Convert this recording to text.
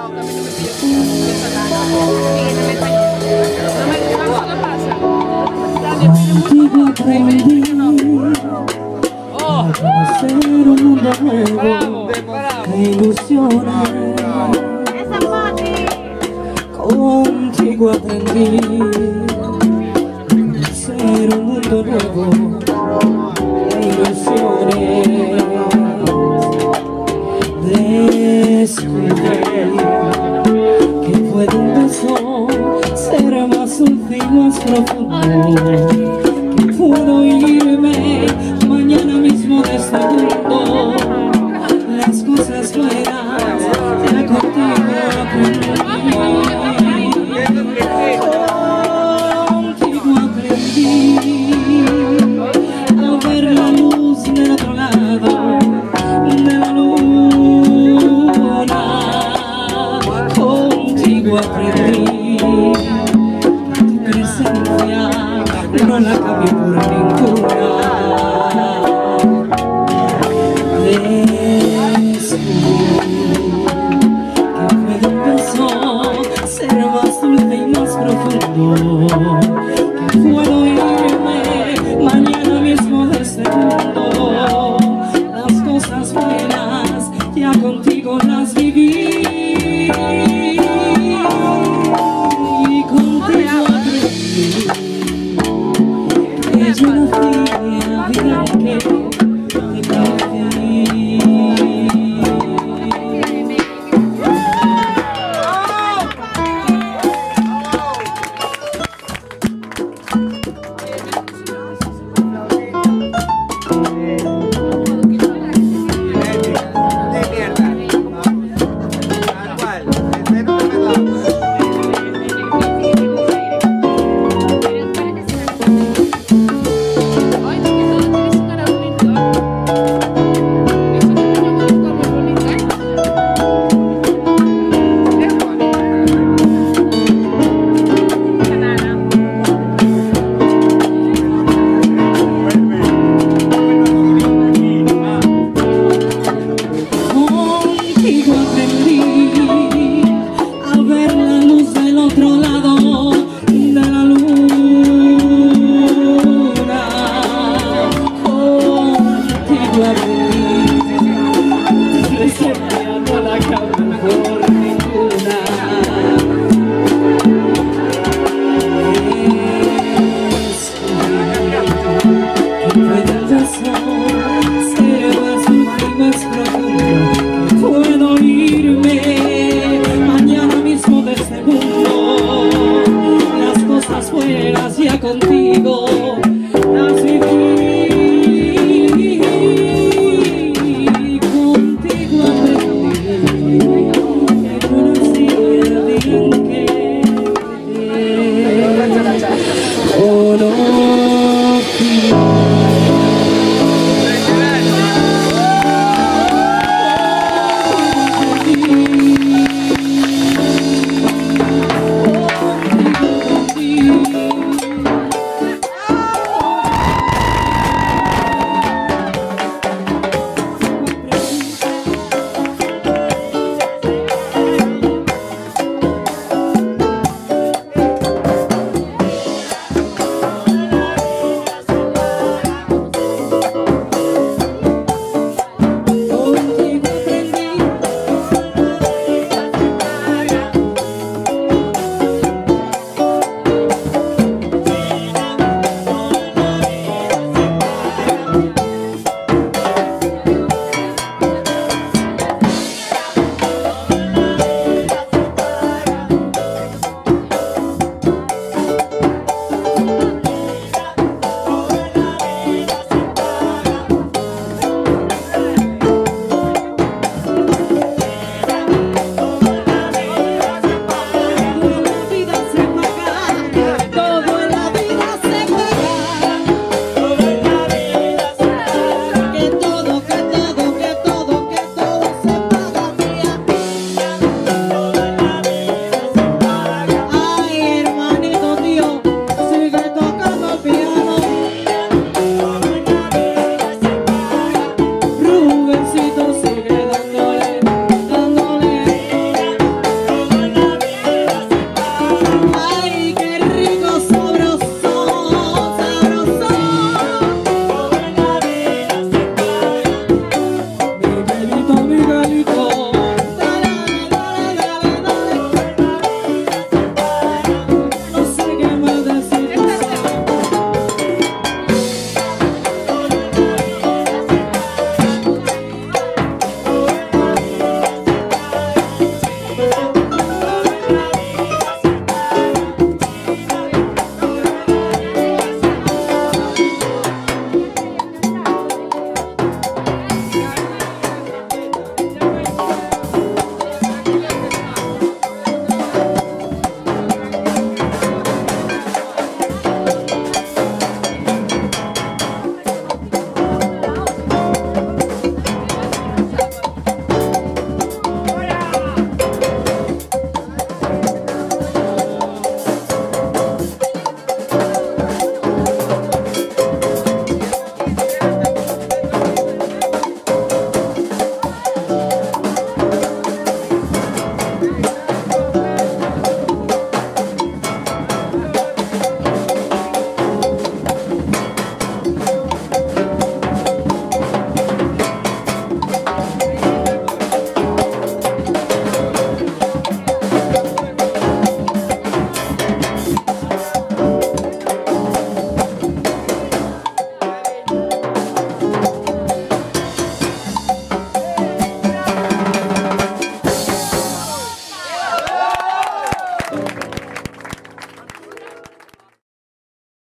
Contigo aprendí a conocer un mundo nuevo que ilusiona. Contigo aprendí a conocer un mundo nuevo que ilusione. Descubrí que puede un beso ser más dulce y más profundo, que puedo irme mañana mismo de este mundo. Las cosas buenas ya contigo aprendí. Contigo aprendí a ver la luz del otro lado de la luna. Contigo aprendí tu presencia no la cambio por ninguna. Descubrí que puede un beso ser más dulce y más profundo, que puedo irme mañana mismo de este mundo. Las cosas buenas ya contigo las viví.